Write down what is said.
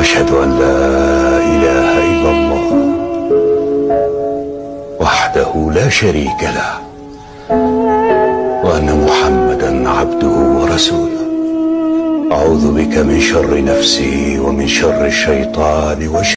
واشهد ان لا اله الا الله وحده لا شريك له وان محمدا عبده ورسوله. اعوذ بك من شر نفسي ومن شر الشيطان